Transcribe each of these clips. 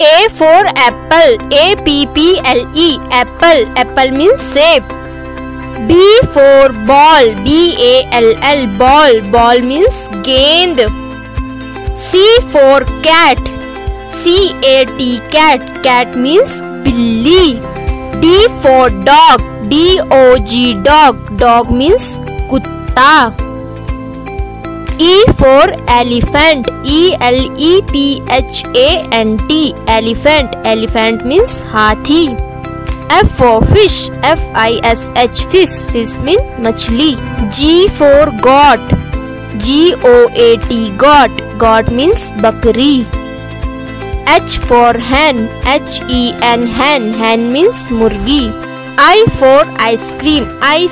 A for apple, A-P-P-L-E, apple, apple means shape. B for ball, B-A-L-L, ball, ball means gend. C for cat, C-A-T, cat, cat means billi. D for dog, D-O-G, dog, dog means kutta. E for elephant, E-L-E-P-H-A-N-T, elephant, elephant means hathi. F for fish, F-I-S-H, fish, fish mean machli. G for goat, G-O-A-T, goat, goat means bakri. H for hen, H-E-N, hen, hen means murgi. I for ice cream,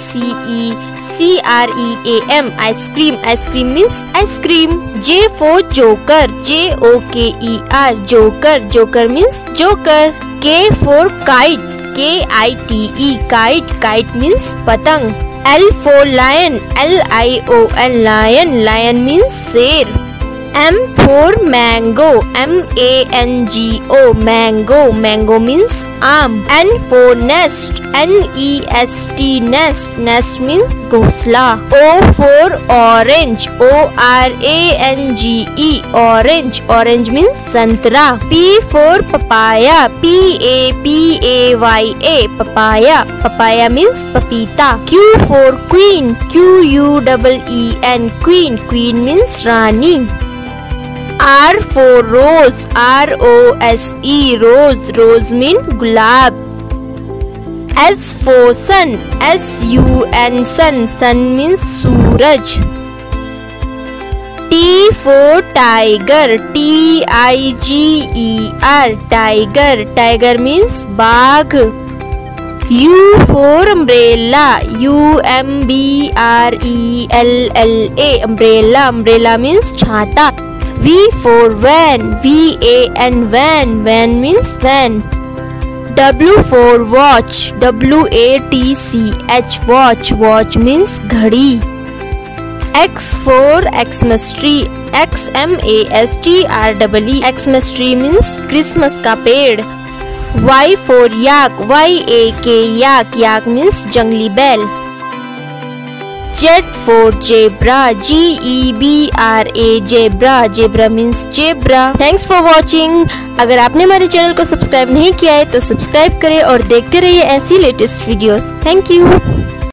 I-C-E-C-R-E-A-M, ice cream, ice cream means ice cream. J for joker, J-O-K-E-R, joker, joker means joker. K for kite, K-I-T-E, kite, kite means patang. L for lion, L-I-O-N, lion, lion means sher. M for mango, M-A-N-G-O, mango, mango means aam. N for nest, N-E-S-T, nest, nest means ghosla. O for orange, O-R-A-N-G-E, orange, orange means santra. P for papaya, P-A-P-A-Y-A, papaya, papaya means papita. Q for queen, Q-U-E-E-N, queen, queen means rani. R for rose, R-O-S-E, rose, rose mean gulab. S for sun, S-U-N, sun, sun means suraj. T for tiger, T-I-G-E-R, tiger, tiger means bagh. U for umbrella, U-M-B-R-E-L-L-A, umbrella, umbrella means chhata. V for van, V-A-N, van, van means van. W for watch, W-A-T-C-H, watch, watch means घड़ी. X for Xmas tree, X-M-A-S-T-R-E-E, Xmas tree means Christmas का पेड़. Y for yak, Y-A-K, yak, yak means जंगली बैल. Z for zebra, G-E-B-R-A, zebra, zebra means zebra. Thanks for watching. अगर आपने हमारे channel को subscribe नहीं किया है तो सब्सक्राइब करें और देखते रहिए ऐसी लेटेस्ट वीडियोस. Thank you.